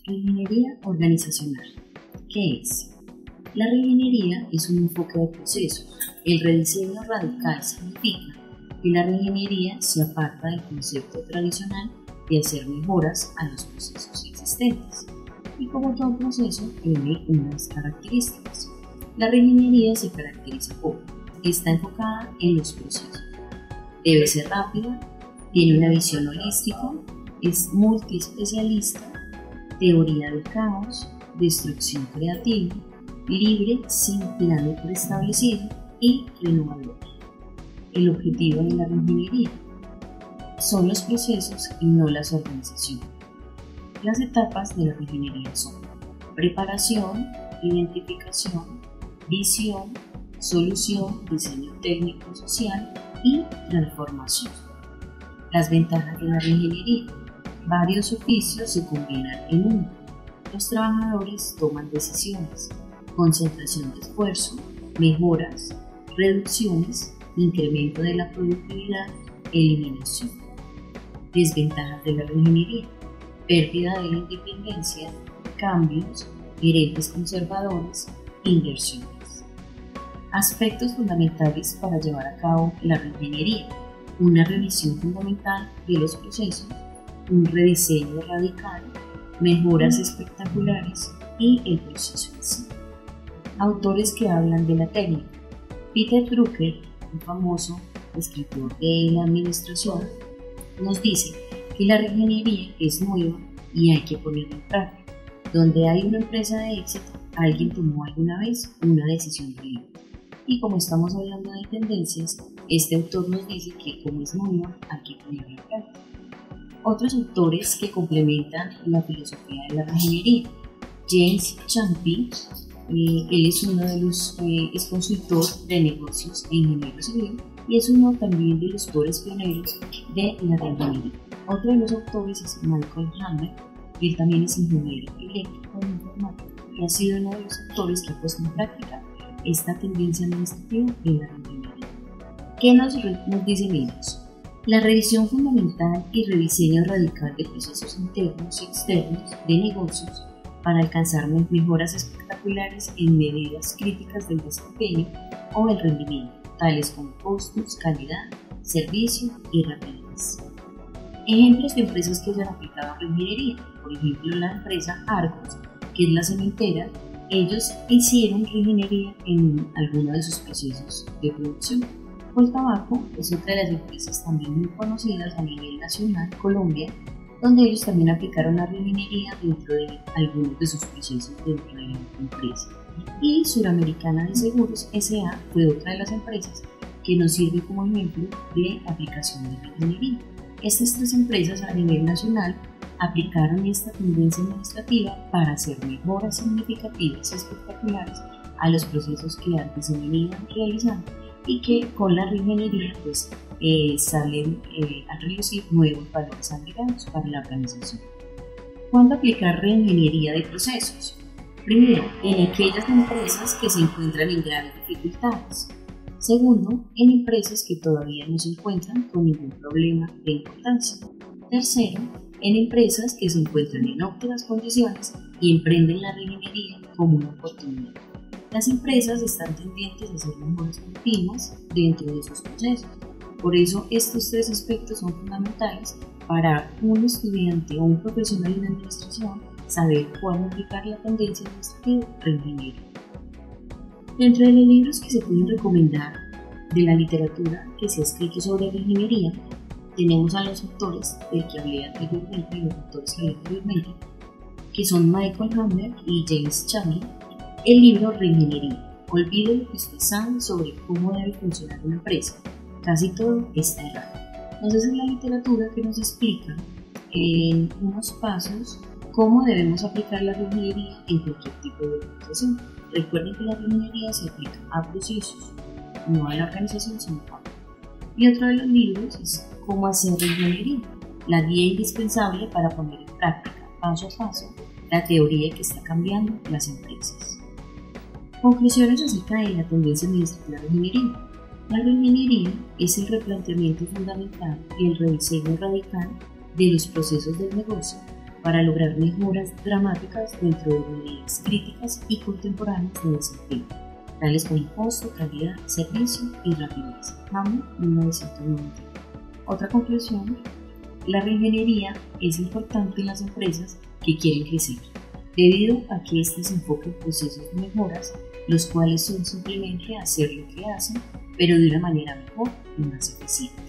Reingeniería organizacional. ¿Qué es? La reingeniería es un enfoque de procesos. El rediseño radical significa que la reingeniería se aparta del concepto tradicional de hacer mejoras a los procesos existentes. Y como todo proceso, tiene unas características. La reingeniería se caracteriza por: está enfocada en los procesos, debe ser rápida, tiene una visión holística, es multiespecialista, teoría del caos, destrucción creativa, libre, sin plano preestablecido y renovador. El objetivo de la reingeniería son los procesos y no las organizaciones. Las etapas de la reingeniería son: preparación, identificación, visión, solución, diseño técnico social y transformación. Las ventajas de la reingeniería: varios oficios se combinan en uno. Los trabajadores toman decisiones, concentración de esfuerzo, mejoras, reducciones, incremento de la productividad, eliminación. Desventajas de la reingeniería: pérdida de la independencia, cambios, gerentes conservadores, inversiones. Aspectos fundamentales para llevar a cabo la reingeniería: una revisión fundamental de los procesos, un rediseño radical, mejoras espectaculares y el proceso en sí. Autores que hablan de la técnica: Peter Drucker, un famoso escritor de la administración, nos dice que la reingeniería es nueva y hay que ponerla en práctica. Donde hay una empresa de éxito, alguien tomó alguna vez una decisión de vida. Y como estamos hablando de tendencias, este autor nos dice que como es nueva, hay que ponerla en práctica. Otros autores que complementan la filosofía de la reingeniería: James Champy, él es uno de los es consultor de negocios e ingeniero civil y es uno también de los autores pioneros de la reingeniería. Otro de los autores es Michael Hammer, él también es ingeniero eléctrico e informático y ha sido uno de los autores que ha puesto en práctica esta tendencia administrativa de la reingeniería. ¿Qué nos dicen ellos? La revisión fundamental y rediseño radical de procesos internos y externos de negocios para alcanzar mejoras espectaculares en medidas críticas del desempeño o el rendimiento, tales como costos, calidad, servicio y rapidez. Ejemplos de empresas que hayan aplicado reingeniería: por ejemplo, la empresa Argos, que es la cementera. Ellos hicieron reingeniería en algunos de sus procesos de producción. Coltabaco es otra de las empresas también muy conocidas a nivel nacional, Colombia, donde ellos también aplicaron la reingeniería dentro de algunos de sus procesos dentro de la empresa. Y Suramericana de Seguros S.A. fue otra de las empresas que nos sirve como ejemplo de aplicación de reingeniería. Estas tres empresas a nivel nacional aplicaron esta tendencia administrativa para hacer mejoras significativas y espectaculares a los procesos que antes se venían realizando y que con la reingeniería pues salen a relucir nuevos valores agregados para la organización. ¿Cuándo aplicar reingeniería de procesos? Primero, en aquellas empresas que se encuentran en graves dificultades. Segundo, en empresas que todavía no se encuentran con ningún problema de importancia. Tercero, en empresas que se encuentran en óptimas condiciones y emprenden la reingeniería como una oportunidad. Las empresas están tendientes a hacer mejoras continuas dentro de sus procesos. Por eso, estos tres aspectos son fundamentales para un estudiante o un profesional en administración saber cuándo aplicar la tendencia administrativa reingeniería. Dentro de los libros que se pueden recomendar de la literatura que se ha escrito sobre reingeniería, tenemos a los autores del que hablé anteriormente, que son Michael Hammer y James Champy. El libro Reingeniería: olvide lo que usted sabe sobre cómo debe funcionar una empresa. Casi todo está errado. Entonces es la literatura que nos explica en unos pasos cómo debemos aplicar la reingeniería en cualquier tipo de organización. Recuerden que la reingeniería se aplica a procesos, no a la organización, sino a. Y otro de los libros es Cómo hacer reingeniería, la guía indispensable para poner en práctica paso a paso la teoría que está cambiando las empresas. Conclusiones acerca de la tendencia administrativa de reingeniería. La reingeniería es el replanteamiento fundamental y el rediseño radical de los procesos del negocio para lograr mejoras dramáticas dentro de medidas críticas y contemporáneas de desempeño, tales como costo, calidad, servicio y rapidez. Hammer, 1990. Otra conclusión: la reingeniería es importante en las empresas que quieren crecer, debido a que este se enfoca en procesos de mejoras, los cuales son simplemente hacer lo que hacen, pero de una manera mejor y más eficiente.